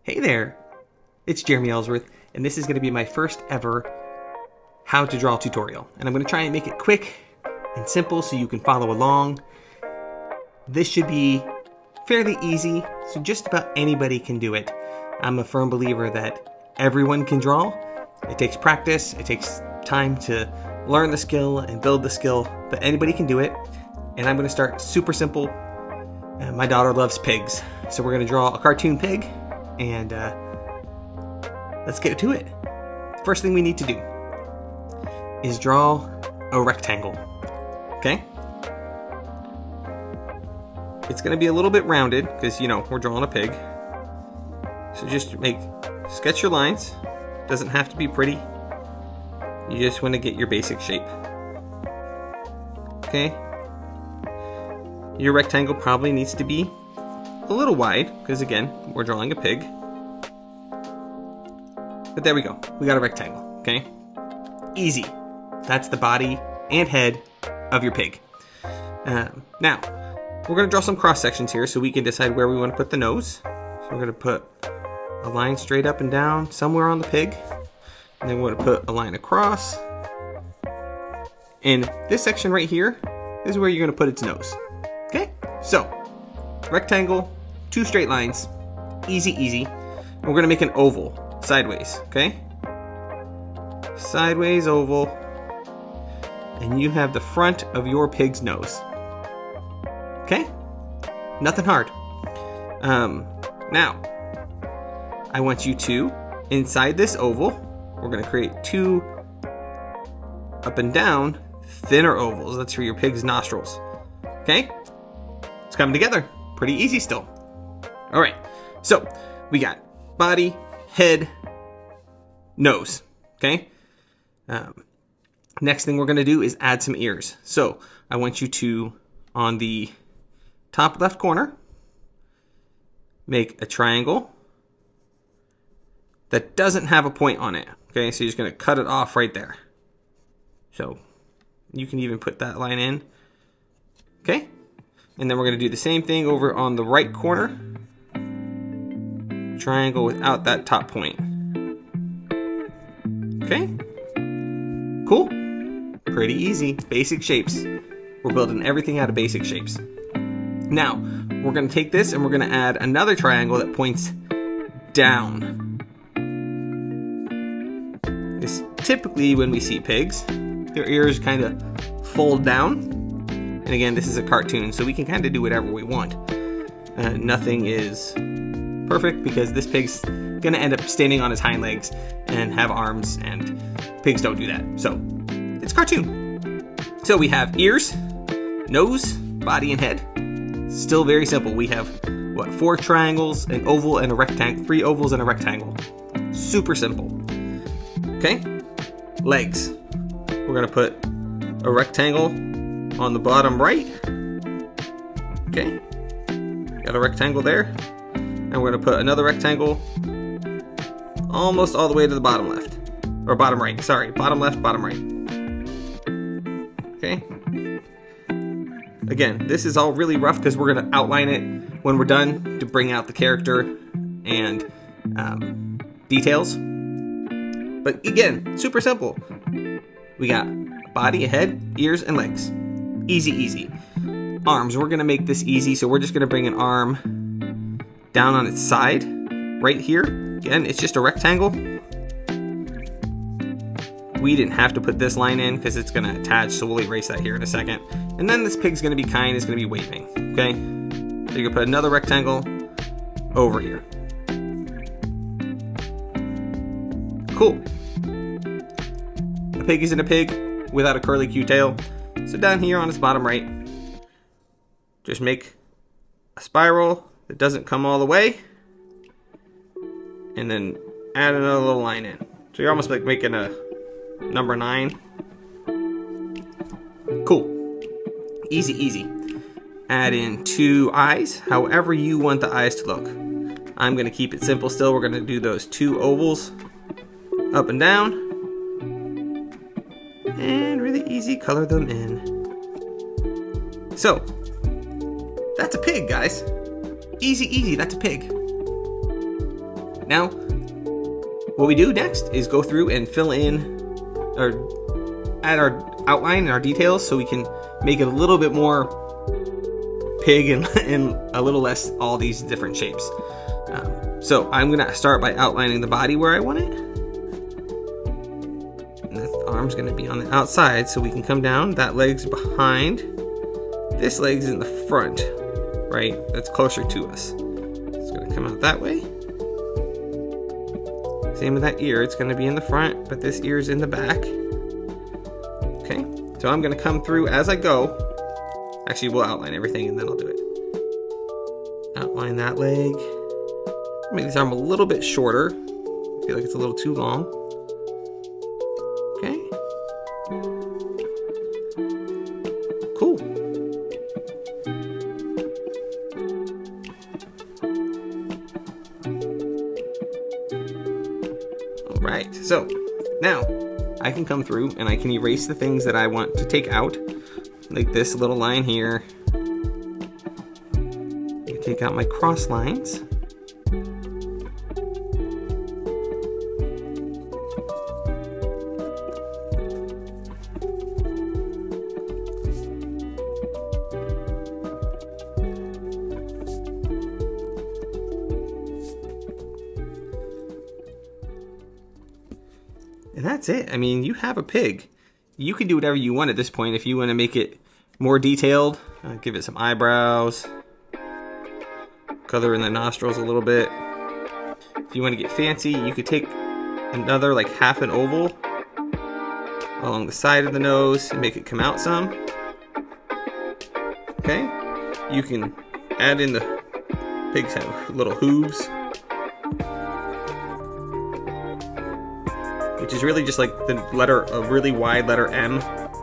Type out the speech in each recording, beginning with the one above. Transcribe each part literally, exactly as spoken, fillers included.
Hey there, it's Jeremy Ellsworth, and this is going to be my first ever how to draw tutorial. And I'm going to try and make it quick and simple so you can follow along. This should be fairly easy, so just about anybody can do it. I'm a firm believer that everyone can draw. It takes practice, it takes time to learn the skill and build the skill, but anybody can do it. And I'm going to start super simple. Uh, my daughter loves pigs, so we're going to draw a cartoon pig. And uh, let's get to it. First thing we need to do is draw a rectangle, okay? It's gonna be a little bit rounded because, you know, we're drawing a pig. So just make, sketch your lines. Doesn't have to be pretty. You just wanna get your basic shape, okay? Your rectangle probably needs to be a little wide, because again, we're drawing a pig. But there we go, we got a rectangle, okay? Easy. That's the body and head of your pig. Um, now, we're gonna draw some cross sections here so we can decide where we wanna put the nose. So we're gonna put a line straight up and down somewhere on the pig. And then we're gonna put a line across. And this section right here is where you're gonna put its nose, okay? So, rectangle, two straight lines, easy, easy. And we're gonna make an oval, sideways, okay? Sideways oval, and you have the front of your pig's nose, okay? Nothing hard. Um, now, I want you to, inside this oval, we're gonna create two up and down thinner ovals. That's for your pig's nostrils, okay? It's coming together. Pretty easy still. All right, so we got body, head, nose, okay? Um, next thing we're gonna do is add some ears. So I want you to, on the top left corner, make a triangle that doesn't have a point on it, okay? So you're just gonna cut it off right there. So you can even put that line in, okay? And then we're gonna do the same thing over on the right corner. Triangle without that top point. Okay? Cool? Pretty easy. Basic shapes. We're building everything out of basic shapes. Now, we're gonna take this and we're gonna add another triangle that points down. This typically when we see pigs, their ears kind of fold down. And again, this is a cartoon, so we can kind of do whatever we want. Uh, nothing is perfect because this pig's gonna end up standing on his hind legs and have arms, and pigs don't do that. So it's cartoon. So we have ears, nose, body, and head. Still very simple. We have what, four triangles, an oval, and a rectangle, three ovals and a rectangle. Super simple. Okay, legs. We're gonna put a rectangle on the bottom right. Okay, got a rectangle there. And we're gonna put another rectangle almost all the way to the bottom left. Or bottom right, sorry. Bottom left, bottom right. Okay. Again, this is all really rough because we're gonna outline it when we're done to bring out the character and um, details. But again, super simple. We got body, head, ears, and legs. Easy, easy. Arms, we're gonna make this easy, so we're just gonna bring an arm down on its side, right here. Again, it's just a rectangle. We didn't have to put this line in because it's gonna attach, so we'll erase that here in a second. And then this pig's gonna be kind, it's gonna be waving, okay? So you're gonna put another rectangle over here. Cool. A pig isn't a pig without a curly Q tail. So down here on its bottom right, just make a spiral that doesn't come all the way, and then add another little line in. So you're almost like making a number nine. Cool. Easy, easy. Add in two eyes, however you want the eyes to look. I'm gonna keep it simple still. We're gonna do those two ovals up and down. And really easy, color them in. So, that's a pig, guys. Easy, easy, that's a pig. now what we do next is go through and fill in or add our outline and our details so we can make it a little bit more pig and, and a little less all these different shapes. Um, so I'm gonna start by outlining the body where I want it. And the arm's gonna be on the outside so we can come down. That leg's behind. This leg's in the front, right? That's closer to us. It's gonna come out that way. Same with that ear, it's gonna be in the front, but this ear's in the back. Okay, so I'm gonna come through as I go. Actually, we'll outline everything and then I'll do it. Outline that leg. Make this arm a little bit shorter. I feel like it's a little too long. Okay. Cool. All right, so now I can come through and I can erase the things that I want to take out. Like this little line here. I take out my cross lines. And that's it. I mean, you have a pig. You can do whatever you want at this point. If you want to make it more detailed, uh, give it some eyebrows, color in the nostrils a little bit. If you want to get fancy, you could take another like half an oval along the side of the nose and make it come out some. Okay, you can add in the pigs have little hooves, which is really just like the letter, a really wide letter M.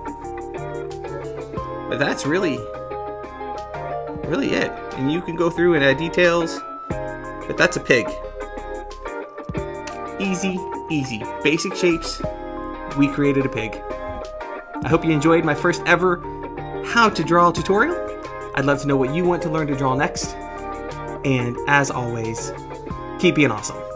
But that's really, really it. And you can go through and add details, but that's a pig. Easy, easy. Basic shapes, we created a pig. I hope you enjoyed my first ever how to draw tutorial. I'd love to know what you want to learn to draw next. And as always, keep being awesome.